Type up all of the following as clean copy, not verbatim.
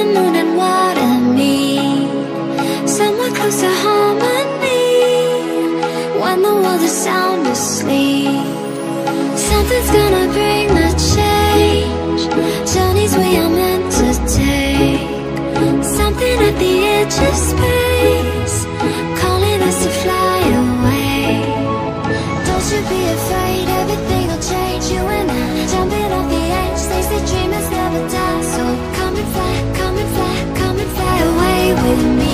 moon and water meet, somewhere close to harmony. When the world is sound asleep, something's gonna bring the change. Journeys we are meant to take, something at the edge of space, calling us to fly away. Don't you be afraid, everything will change. You and I, jumping off the edge. They say dreamers never die, so come and fly, come and fly, come and fly away with me.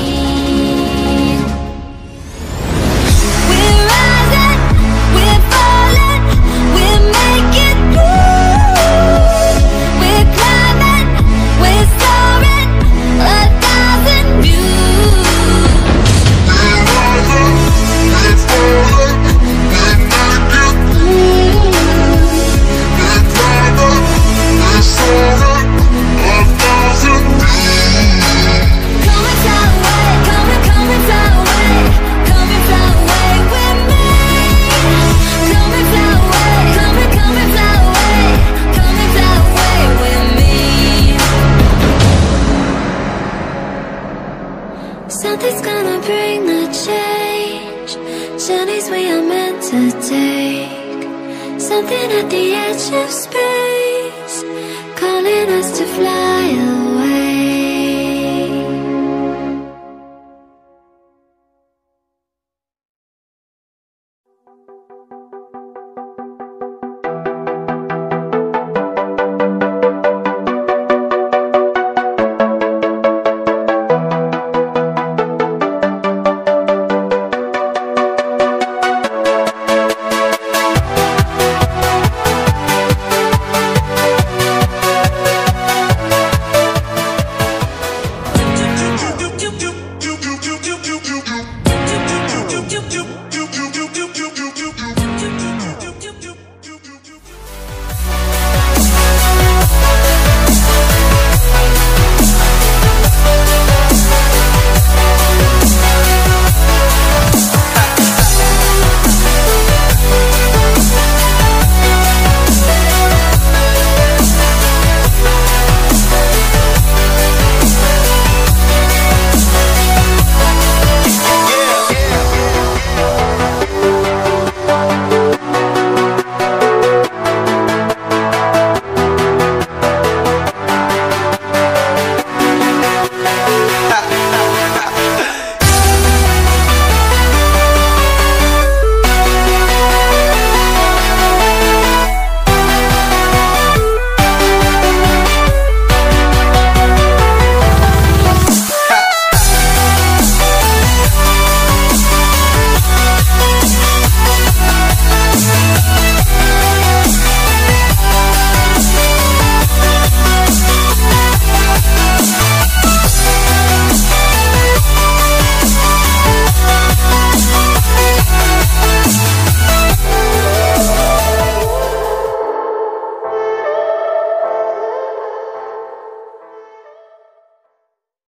We're rising, we're falling, we're making through. We're climbing, we're soaring, 1,000 views. We're rising, we're falling, we're making through. We're climbing, we're soaring, 1,000 views. Come and fly away, come and fly away, come and fly away with me. Come and fly away, come and fly away, come and fly away with me. Something's gonna bring the change. Journeys we are meant to take, something at the edge of space, calling us to fly away.